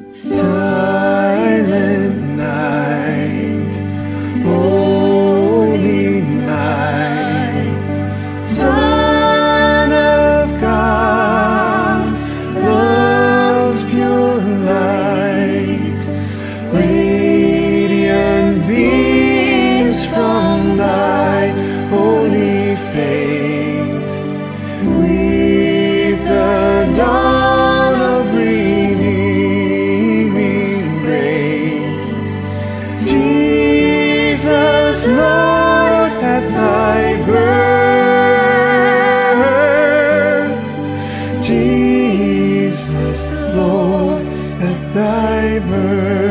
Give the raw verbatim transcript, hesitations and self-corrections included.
Silent night, holy night, Son of God, love's pure light, radiant beams from thy holy face, with the dawn of redeeming grace. Jesus, Lord, at thy birth, Jesus, Lord, at thy birth.